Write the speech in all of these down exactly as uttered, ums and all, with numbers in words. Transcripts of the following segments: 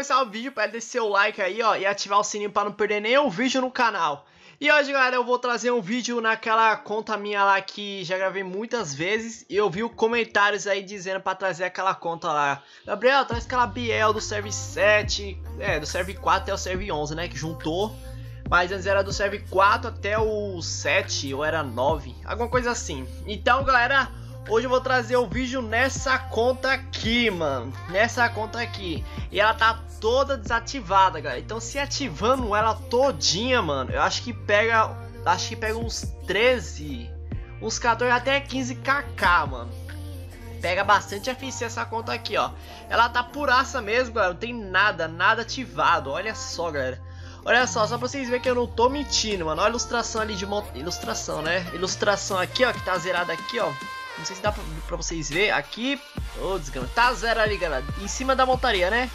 começar o vídeo, para deixar o like aí, ó, e ativar o sininho para não perder nenhum vídeo no canal. E hoje, galera, eu vou trazer um vídeo naquela conta minha lá que já gravei muitas vezes. E eu vi comentários aí dizendo para trazer aquela conta lá. Gabriel, traz aquela Biel do server sete, é, do server quatro até o server onze, né, que juntou. Mas antes era do server quatro até o sete, ou era nove, alguma coisa assim. Então, galera, hoje eu vou trazer o vídeo nessa conta aqui, mano. Nessa conta aqui. E ela tá toda desativada, galera. Então, se ativando ela todinha, mano, eu acho que pega... Acho que pega uns treze, uns quatorze até quinze kk, mano. Pega bastante F C essa conta aqui, ó. Ela tá puraça mesmo, galera. Não tem nada, nada ativado. Olha só, galera. Olha só, só pra vocês verem que eu não tô mentindo, mano. Olha a ilustração ali de... Mo... Ilustração, né? Ilustração aqui, ó, que tá zerada aqui, ó. Não sei se dá pra, pra vocês verem. Aqui, ô, oh, desgrama. Tá zero ali, galera. Em cima da montaria, né?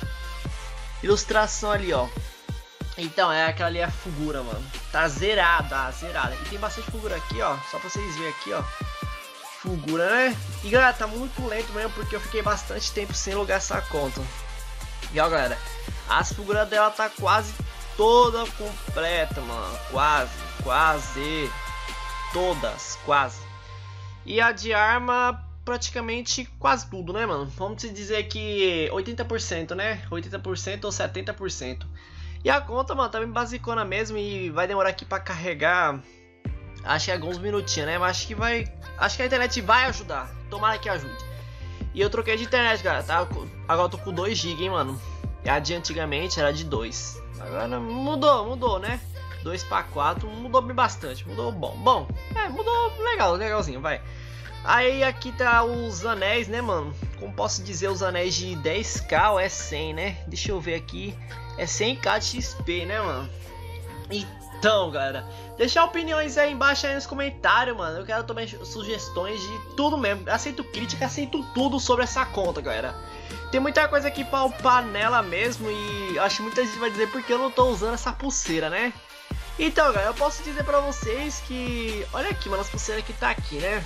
Ilustração ali, ó. Então, é aquela ali é a Fulgura, mano. Tá zerada, zerada. E tem bastante Fulgura aqui, ó. Só pra vocês verem aqui, ó. Fulgura, né? E, galera, tá muito lento mesmo, porque eu fiquei bastante tempo sem logar essa conta. E, ó, galera. As Fulgura dela tá quase toda completa, mano. Quase, quase. Todas, quase. E a de arma, praticamente quase tudo, né, mano? Vamos dizer que oitenta por cento, né? oitenta por cento ou setenta por cento. E a conta, mano, tá bem basicona mesmo e vai demorar aqui pra carregar. Acho que é alguns minutinhos, né? Mas acho que vai... Acho que a internet vai ajudar. Tomara que ajude. E eu troquei de internet, galera, tá? Agora eu tô com dois gigas, hein, mano? E a de antigamente era de dois. Agora mudou, mudou, né? dois pra quatro, mudou bem bastante, mudou bom. Bom, é, mudou legal, legalzinho, vai. Aí aqui tá os anéis, né, mano? Como posso dizer, os anéis de dez k ou é cem, né? Deixa eu ver aqui. É cem k de X P, né, mano? Então, galera, deixar opiniões aí embaixo aí nos comentários, mano. Eu quero também sugestões de tudo mesmo. Aceito crítica, aceito tudo sobre essa conta, galera. Tem muita coisa aqui pra upar nela mesmo. E acho que muita gente vai dizer porque eu não tô usando essa pulseira, né? Então, galera, eu posso dizer pra vocês que... Olha aqui, mano, as pulseiras que tá aqui, né?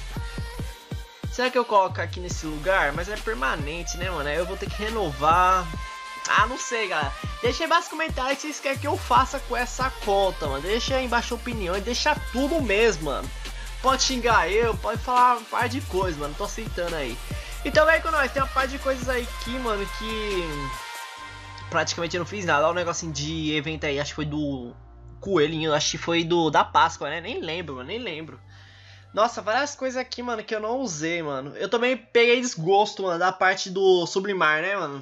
Será que eu coloco aqui nesse lugar? Mas é permanente, né, mano? Aí eu vou ter que renovar. Ah, não sei, galera. Deixa aí embaixo nos comentários se vocês querem que eu faça com essa conta, mano. Deixa aí embaixo a opinião e deixa tudo mesmo, mano. Pode xingar eu, pode falar um par de coisas, mano. Tô aceitando aí. Então, vem com nós. Tem uma par de coisas aí aqui, mano, que... praticamente eu não fiz nada. Olha um negocinho de evento aí. Acho que foi do... Coelhinho, acho que foi do da Páscoa, né? Nem lembro, mano, nem lembro. Nossa, várias coisas aqui, mano, que eu não usei, mano. Eu também peguei desgosto, mano, da parte do Sublimar, né, mano?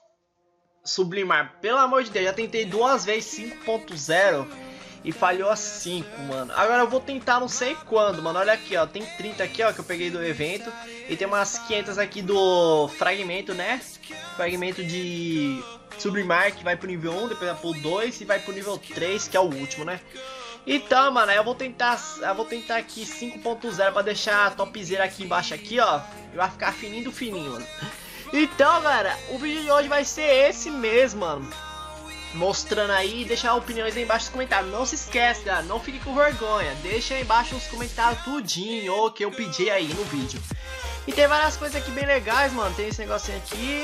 Sublimar, pelo amor de Deus, já tentei duas vezes cinco ponto zero e falhou a cinco, mano. Agora eu vou tentar não sei quando, mano. Olha aqui, ó, tem trinta aqui, ó, que eu peguei do evento. E tem umas quinhentas aqui do fragmento, né? Fragmento de... Sublimar, que vai pro nível um, depois vai pro dois e vai pro nível três, que é o último, né? Então, mano, eu vou tentar eu vou tentar aqui cinco ponto zero pra deixar a topzera aqui embaixo aqui, ó. E vai ficar fininho do fininho, mano. Então, galera, o vídeo de hoje vai ser esse mesmo, mano. Mostrando aí, deixar opiniões aí embaixo nos comentários. Não se esquece, galera, não fique com vergonha. Deixa aí embaixo nos comentários tudinho, o que eu pedi aí no vídeo. E tem várias coisas aqui bem legais, mano. Tem esse negocinho aqui.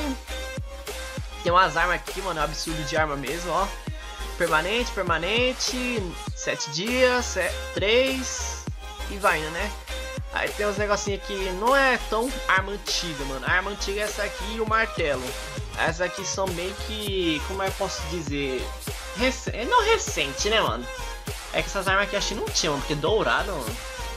Tem umas armas aqui, mano, é um absurdo de arma mesmo, ó. Permanente, permanente, sete dias, três e vai indo, né? Aí tem uns negocinhos aqui, não é tão arma antiga, mano. A arma antiga é essa aqui e o martelo. Essas aqui são meio que, como é que eu posso dizer? Recente, não recente, né, mano? É que essas armas aqui acho que não tinham, porque dourada, mano.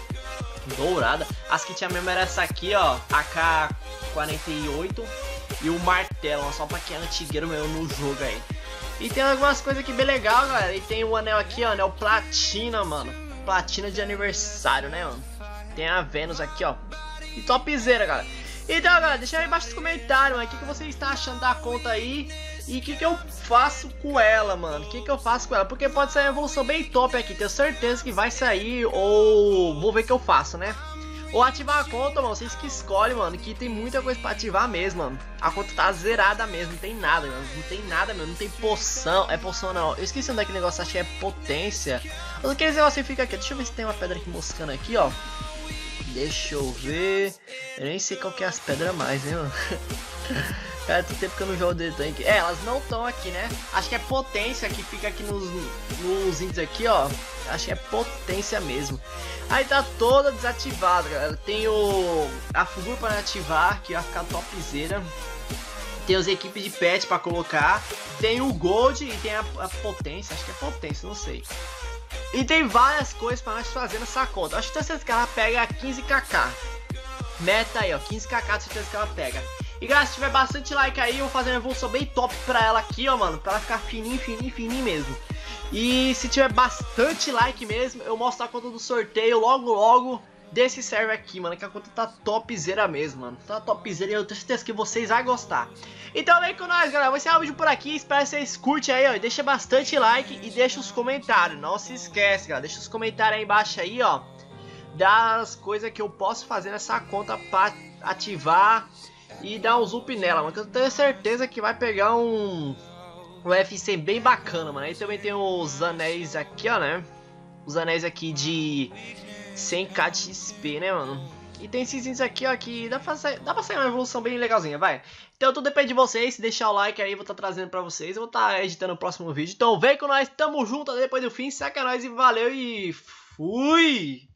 Dourada. As que tinha mesmo era essa aqui, ó, A K quarenta e oito. E o martelo, só pra quem é antigueiro mesmo no jogo aí. E tem algumas coisas aqui bem legal, galera. E tem o anel aqui, ó, anel platina, mano. Platina de aniversário, né, mano? Tem a Vênus aqui, ó. E topzera, galera. Então, galera, deixa aí embaixo nos comentários, mano, o que, que vocês estão achando da conta aí. E o que, que eu faço com ela, mano. O que, que eu faço com ela. Porque pode sair uma evolução bem top aqui. Tenho certeza que vai sair. Ou vou ver o que eu faço, né? Ou ativar a conta, mano, vocês que escolhem, mano, que tem muita coisa pra ativar mesmo, mano. A conta tá zerada mesmo, não tem nada, mano, não tem nada mesmo, não tem poção, é poção não. Eu esqueci onde é que negócio, acho que é potência. Mas aquele negócio fica aqui, deixa eu ver se tem uma pedra aqui moscando aqui, ó. Deixa eu ver, eu nem sei qual que é as pedras mais, né, mano. Cara, tem tempo que eu não jogo de tanque. É, elas não estão aqui, né? Acho que é potência que fica aqui nos, nos índices aqui, ó. Acho que é potência mesmo. Aí tá toda desativada, galera. Tem o... a figura para ativar, que vai ficar topzera. Tem as equipes de pet para colocar. Tem o gold e tem a, a potência. Acho que é potência, não sei. E tem várias coisas para nós fazer nessa conta. Acho que certeza que ela pega quinze kk. Meta aí, ó. quinze kk, certeza que ela pega. E galera, se tiver bastante like aí, eu vou fazer uma evolução bem top pra ela aqui, ó, mano. Pra ela ficar fininho, fininho, fininho mesmo. E se tiver bastante like mesmo, eu mostro a conta do sorteio logo, logo desse server aqui, mano. Que a conta tá topzera mesmo, mano. Tá topzera e eu tenho certeza que vocês vão gostar. Então vem com nós, galera. Vou encerrar o vídeo por aqui. Espero que vocês curtem aí, ó. E deixa bastante like e deixa os comentários. Não se esquece, galera. Deixa os comentários aí embaixo aí, ó. Das coisas que eu posso fazer nessa conta pra ativar e dar um zoom nela, mano. Que eu tenho certeza que vai pegar um, um F C bem bacana, mano. Aí também tem os anéis aqui, ó, né? Os anéis aqui de cem k de X P, né, mano? E tem esses índices aqui, ó, que dá pra, sair, dá pra sair uma evolução bem legalzinha, vai. Então tudo depende de vocês. Se deixar o like aí, eu vou estar tá trazendo pra vocês. Eu vou estar tá editando o próximo vídeo. Então vem com nós, tamo junto depois do fim. Saca nós e valeu e fui!